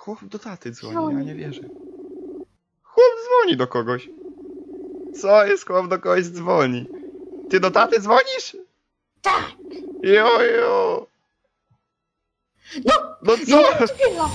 Chłop do taty dzwoni, ja nie wierzę. Chłop dzwoni do kogoś. Co jest, chłop do kogoś dzwoni? Ty do taty dzwonisz? Tak. Jojo. No, No co? chwila.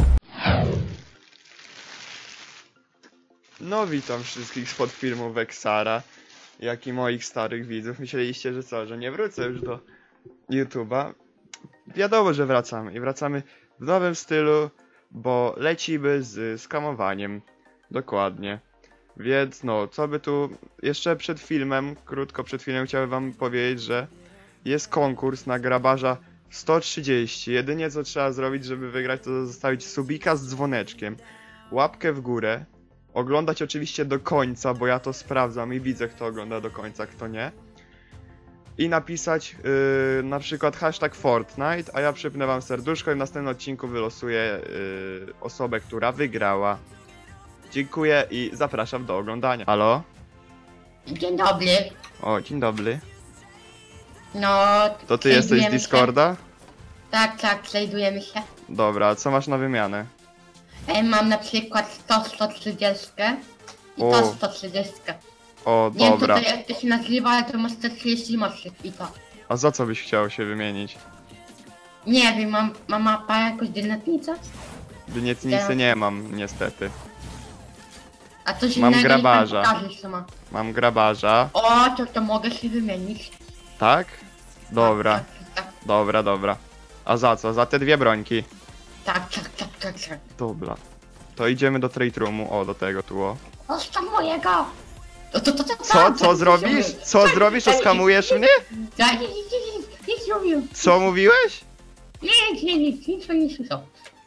No witam wszystkich spod filmu Vexara, jak i moich starych widzów. Myśleliście, że co, że nie wrócę już do YouTube'a? Wiadomo, że wracamy i wracamy w nowym stylu, bo lecimy z skamowaniem. Dokładnie. Więc no, co by tu... Jeszcze przed filmem, krótko przed filmem chciałem wam powiedzieć, że jest konkurs na grabarza 130. Jedynie co trzeba zrobić, żeby wygrać, to zostawić subika z dzwoneczkiem, łapkę w górę, oglądać oczywiście do końca, bo ja to sprawdzam i widzę, kto ogląda do końca, kto nie. I napisać na przykład hashtag Fortnite, a ja przypnę wam serduszko i w następnym odcinku wylosuję osobę, która wygrała. Dziękuję i zapraszam do oglądania. Halo? Dzień dobry. O, dzień dobry. No, To ty jesteś z znajdujemy Discorda? się. Tak, znajdujemy się. Dobra, co masz na wymianę? Mam na przykład 130 i O. to 130. O, Nie dobra. wiem jak to się nazywa, ale to ma 130 mocy i to. A za co byś chciał się wymienić? Nie wiem, mam mapa jakąś dynatnicę? Dyniecnicy nie mam, niestety. A coś Mam innego grabarza. niech pan pokaże, co ma. Mam grabarza. O, to mogę się wymienić. Tak? Dobra, Tak. dobra. A za co? Za te dwie brońki. Tak. Dobra. To idziemy do trade roomu. O, do tego tu o. Zostaw mojego! To Co zrobisz? Co zrobisz? Oskamujesz mnie? Tak, nic mówił. Co mówiłeś? Nic nie słyszał.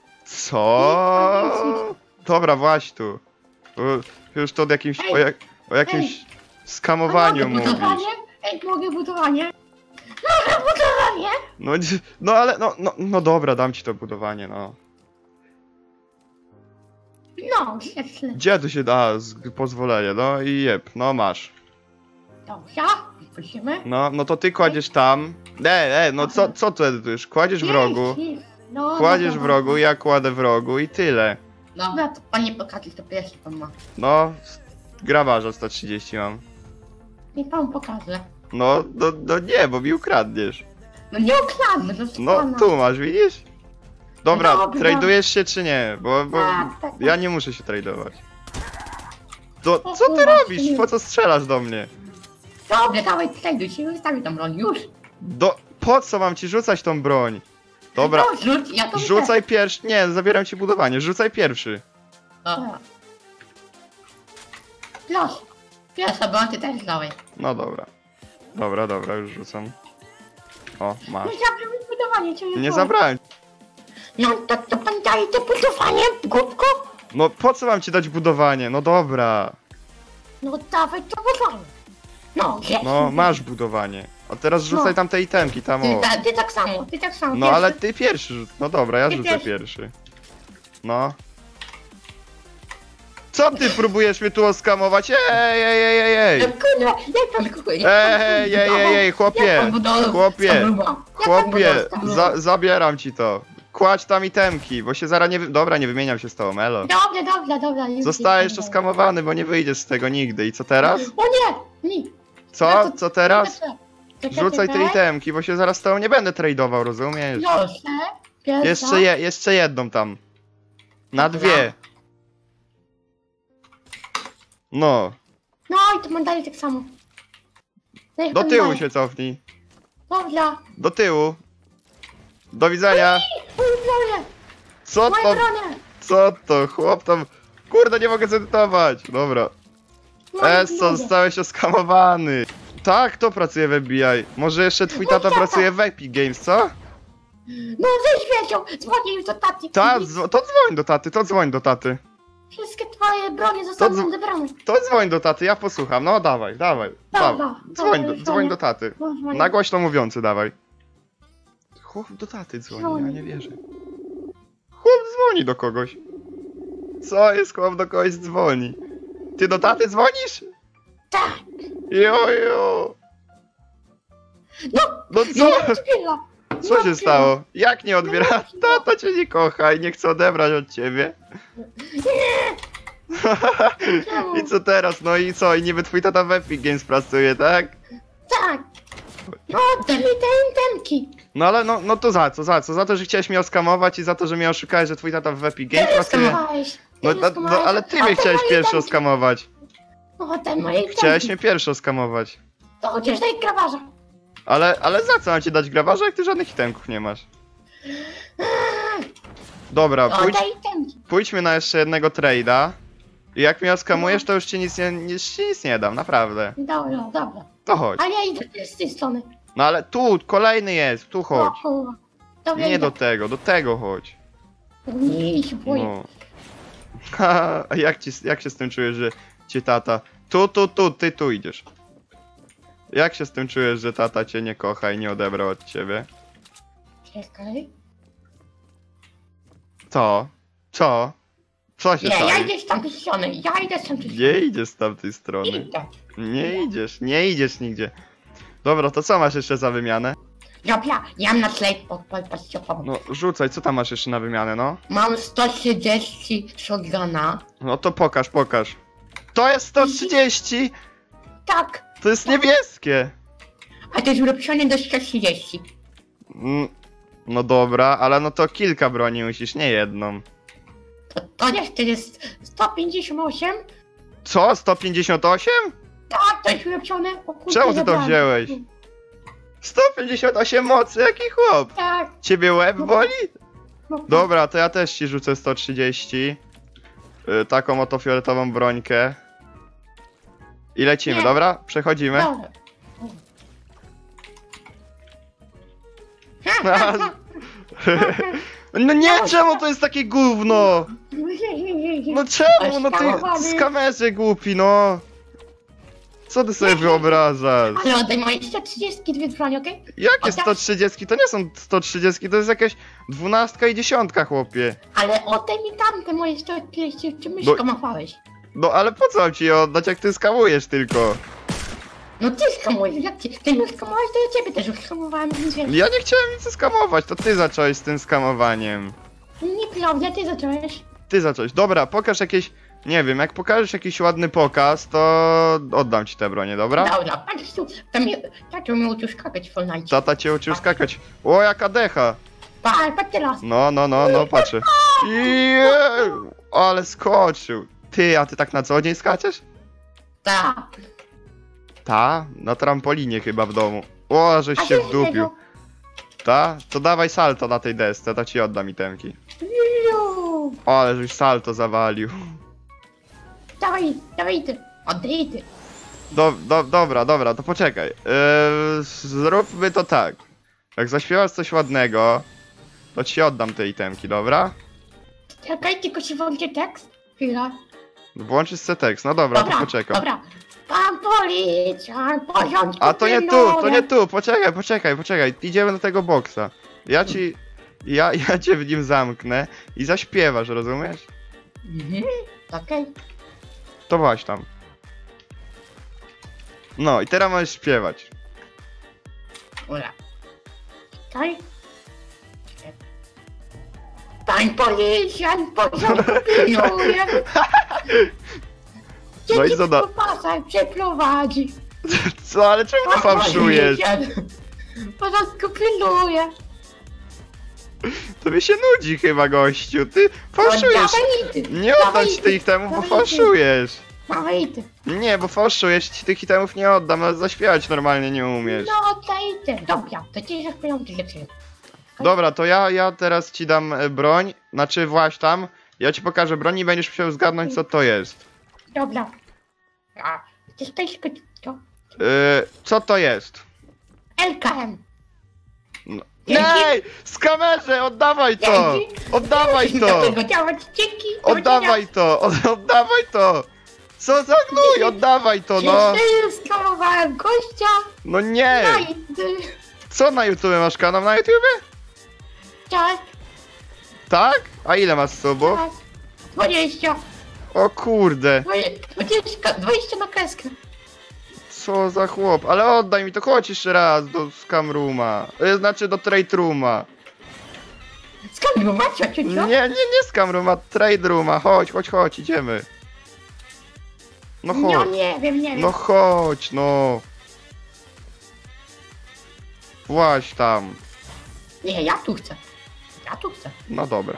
Co? Dobra, właśnie tu. Już to o jakimś skamowaniu Mogę mówisz. budowanie? Mogę budowanie? Mogę budowanie? No ale, no dobra, dam ci to budowanie, no. No, świetnie. Gdzie tu się da pozwolenie? No i jeb, no masz. Dobrze, prosimy. No to ty kładziesz tam. No co tu edytujesz? Kładziesz w rogu. No, Kładziesz w rogu, ja kładę w rogu i tyle. Dobra, to panie pokaże, to pierwszy pan ma. No, grabarza 130 mam. Niech pan pokaże. No nie, bo mi ukradniesz. No nie ukradnę, to jest No pana. tu masz, widzisz? Dobra, Dobra. tradujesz się czy nie? Bo Tak. ja nie muszę się tradować. To O, co ty kurwa, robisz? Po co strzelasz do mnie? Dobra, dawaj, traduj się, wystawię tam broń, już. Po co mam ci rzucać tą broń? Dobra, No, rzuć, ja to rzucaj pierwszy. Nie, zabieram ci budowanie, rzucaj pierwszy. Dobra. Proszę. Pierwsza broń, ty też dawaj. No dobra. Dobra, już rzucam. O, No masz. zabrał mi budowanie, czy Nie zabrałem. No to pan daje to budowanie, głupko? No po co mam ci dać budowanie? No dobra. No dawaj to budowanie. No, jest. No masz budowanie. A teraz rzucaj No. tam te itemki, tam o. Ty tak samo, ty tak samo. No pierwszy. ale ty pierwszy rzuć. No dobra, ja Ty rzucę pierwszy. pierwszy. No. Co ty próbujesz mnie tu oskamować? Ej! No kurwa, jak pan kupuje? Ej, chłopie, zabieram ci to. Kładź tam itemki, bo się zaraz nie... Dobra, nie wymieniam się z tobą, elo. Dobra. już Zostajesz jestem, oskamowany, bo nie wyjdziesz z tego nigdy. I co teraz? O nie! Co? Co teraz? Czekaj, Rzucaj te czekaj. itemki, bo się zaraz z tobą nie będę tradował, rozumiesz? Proszę. Pierwsza. Jeszcze jedną tam. Na dwie. No, No i to man dalej tak samo. Niech do pan tyłu daje. się cofnij. Dobra. Do tyłu. Do widzenia. Moje bronie! Co Moje to? bronie! Co to? Chłop tam... Kurde, nie mogę zedytować. Dobra. Moje Esso, bronie. zostałeś oskamowany. Tak, to pracuje w FBI. Może jeszcze twój tata pracuje w Epic Games, co? No wyświecił! Dzwonię już do taty. To dzwoń do taty. Wszystkie twoje bronie zostaną To odebrane. To dzwoń do taty, ja posłucham. No dawaj. Dzwoń do taty. Na głośno mówiący dawaj. Chłop do taty dzwoni, ja nie wierzę. Chłop dzwoni do kogoś. Co jest, chłop do kogoś dzwoni? Ty do taty dzwonisz? Tak. Jojo. No No co? chwila. Co się stało? Jak nie odbiera? Tata cię nie kocha i nie chce odebrać od ciebie. I co teraz? No i co? I niby twój tata w Epic Games pracuje, tak? Tak. No, oddaj mi te itemki. No ale no to za co? Za to, że chciałeś mnie oskamować i za to, że mnie oszukałeś, że twój tata w Epic Games Ty pracuje? skamowałeś. No, ale ty mnie chciałeś pierwszy oskamować. Oddaj moje itemki. Chciałeś mnie pierwszy oskamować. To chociaż daj grabarza. Ale za co mam ci dać grabarza, jak ty żadnych itemków nie masz? Dobra, Oddaj itemki. pójdźmy na jeszcze jednego trade'a. I jak mnie oskamujesz, to już ci nic nie dam, naprawdę. Dobra. To chodź. Ale ja idę z tej strony. No ale tu, kolejny jest, tu chodź. O, kurwa. Dobra, Nie idę. do tego chodź. Nie, się boję. No. A jak się z tym czujesz, że cię tata... Ty tu idziesz. Jak się z tym czujesz, że tata cię nie kocha i nie odebrał od ciebie? Czekaj. Co? Co się Nie, stało? ja idę z tamtej strony. Ja idę z tamtej strony. Nie idziesz z tamtej strony. Idę. Nie idziesz nigdzie. Dobra, to co masz jeszcze za wymianę? Dobra, ja mam na tle patrzcie. No rzucaj, co tam masz jeszcze na wymianę, no? Mam 130 shotguna. No to pokaż. To jest 130! Tak, To jest niebieskie! a to jest ulepszone do 130. No dobra, ale no to kilka broni musisz, nie jedną. To jest 158? Co? 158? Tak, to jest ulepszone. O kurde, Czemu ty to zabrałem. wziąłeś? 158 mocy, jaki chłop! Tak. Ciebie łeb boli? No, Dobra, to ja też ci rzucę 130. Taką oto fioletową brońkę. I lecimy, Nie. dobra? Przechodzimy. Dobra. No nie, czemu to jest takie gówno? No czemu? No ty skamerze głupi, no. Co ty sobie wyobrażasz? Ale oddaj moje 130 dwie broń, okej? Jakie 130? To nie są 130, to jest jakaś 12 i 10, chłopie. Ale oddaj mi tamte moje 130, czy my No- skamowałeś? No ale po co mam ci je oddać, jak ty skamujesz tylko? No ty skamujesz, jak ty mnie skamowałeś, to ja ciebie też już skamowałem, więc wiesz. Ja nie chciałem nic skamować, to ty zacząłeś z tym skamowaniem. Nieprawda, ty zacząłeś. Ty zacząłeś. Dobra, pokaż jakieś... Nie wiem, jak pokażesz jakiś ładny pokaz, to oddam ci te bronie, dobra? Dobra, patrz tu, tato mnie uczył skakać w Fortnite. Tata cię uczył skakać. O, jaka decha! Patrz teraz. No, patrzę. Jeee, ale skoczył. Ty, a ty tak na co dzień skaczesz? Tak. Ta? Na trampolinie chyba w domu. O, żeś się wdupił. Ta? To dawaj salto na tej desce, to ci oddam itemki. O, ale żeś salto zawalił. Dawaj ty. Oddaj ty. Dobra, to poczekaj. Zróbmy to tak. Jak zaśpiewasz coś ładnego, to ci oddam te itemki, dobra? Czekaj, tylko się włączy tekst. Chwila. Włączysz se tekst, no dobra, to poczekam. Dobra. Pan policjant, porządku A to nie pilnuje. tu, poczekaj, idziemy do tego boksa. Ja cię w nim zamknę i zaśpiewasz, rozumiesz? Mhm. Okej. To właśnie tam. No i teraz możesz śpiewać. Ula. Czekaj. Pan policjant, porządku pilnuje. No i Dzieci co da- po pasach przeprowadzi. Co, ale czemu ty fałszujesz? W porządku pilnuje. Tobie się nudzi chyba, gościu, ty fałszujesz. Nie oddam ci tych itemów, bo fałszujesz. Dawaj ty. Nie, bo fałszujesz, ci tych itemów nie oddam, ale zaśpiewać normalnie nie umiesz. No daj ty. Dobra, to ci zaśpievam ty lepszy. Dobra, to ja teraz ci dam broń, znaczy właśnie tam, ja ci pokażę broń i będziesz musiał zgadnąć co to jest. Dobra. A, to jest to? Co to jest? LKM. No. Dzięki. Nie! Skamerze, oddawaj to! Dzięki. Oddawaj to! Dlatego działać dzięki. Oddawaj to! Oddawaj to! Co za gnój! Oddawaj to, no! Jeszcze już skamowałem gościa. No nie! Daj. Co na YouTube masz kanał na YouTubie? Tak, Tak? A ile masz subów? tak. 20. O kurde! 20 na kreskę. Co za chłop, ale oddaj mi to, chodź jeszcze raz do scam rooma. Znaczy do trade rooma. Skąd macie, czy co? Nie scam rooma, trade rooma, chodź, idziemy. No No chodź, nie wiem. no chodź, no. Właź tam. Nie, ja tu chcę. No dobra.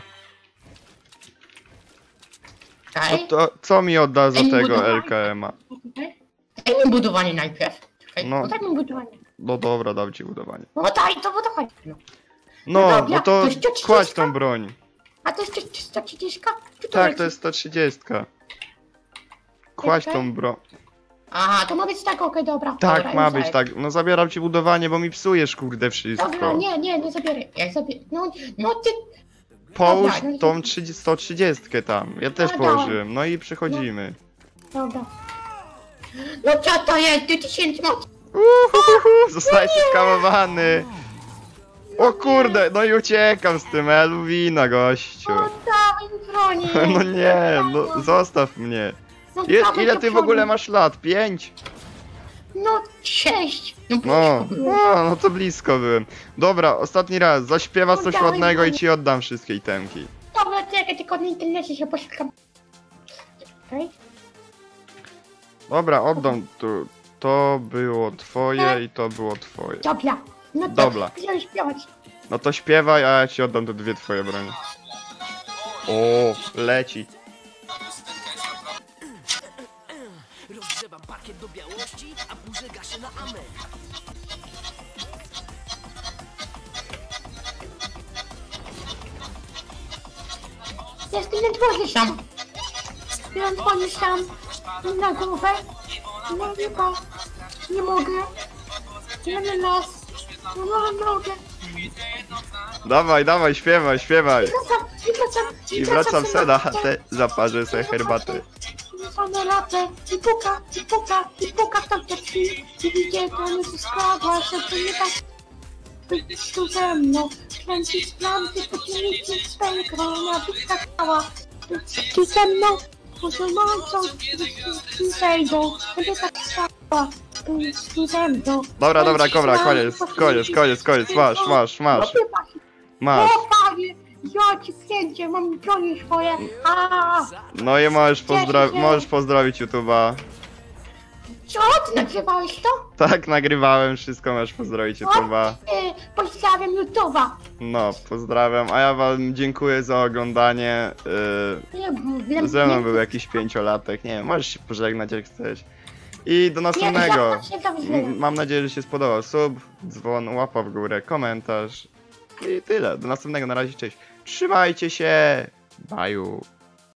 No Czekaj. to co mi odda za Ej, tego budowanie. LKM-a? Daj mi budowanie najpierw. Czekaj, No. no daj mi budowanie. No dobra, dam ci budowanie. No daj to budowanie. No. No, dobra, no to to jest 130? kładź tą broń. A to jest 130? Czy Tak, to jest 130. Kładź Okej. tą broń. Aha, to ma być tak, okej, dobra. Tak, dobra, ma już być daję. tak. No zabieram ci budowanie, bo mi psujesz kurde Dobra, wszystko. nie zabieraj. Jak zabierę. No ty. Połóż Dobra, no i- tą 130 tam. Ja też Dobra. położyłem. No i przychodzimy. Dobra. No co to jest? 2000 mocy. Zostałeś skamowany. O kurde, no i uciekam z tym Elwina, gościu. No dawaj mi broni. No nie, no zostaw mnie. No, dawaj Ile do ty w przodu. ogóle masz lat? 5? No 6. No No, blisko było. no to blisko byłem. Dobra, ostatni raz, zaśpiewasz coś Dawaj, ładnego i dawaj. ci oddam wszystkie itemki. Dobra, czekaj, tylko na internecie się poszukam. Okej. Dobra, oddam tu. To było twoje i to było twoje. Dobra. No to Dobra. chcę śpiewać. No to śpiewaj, a ja ci oddam te dwie twoje bronie. O, leci. Rozgrzewam parkiet do białości, a burzę gaszę na amen. Jestem na dworze sam. Na dworze sam. Na głowę. Na lipa. Nie mogę. Nie na nas. Nie mogę. Dawaj, śpiewaj. I wracam se se na chatę, zaparzę sobie herbaty. Same latę i puka w tamte drzwi. I widzę, to nie skradła się, to nie tak. Być tu ze mną, kręcić planty, podmienić z pękrona, być tak mała. Być tu ze mną, muzułmańcą, zejdą, będę tak stała. Być tu ze mną. Dobra, kobra, koniec, masz. Masz. O panie, ja ci wsiędzie, mam broni swoje. Aaa. No i możesz pozdrowić YouTube'a. Co, ty nagrywałeś to? Tak, nagrywałem, wszystko możesz pozdrowić YouTube'a. Pozdrawiam YouTube'a. No, pozdrawiam, a ja wam dziękuję za oglądanie. Ze mną był jakiś 5-latek, nie wiem, możesz się pożegnać jak chcesz. I do następnego. Mam nadzieję, że się spodobał. Sub, dzwon, łapa w górę, komentarz. I tyle. Do następnego, na razie, cześć. Trzymajcie się. Baju.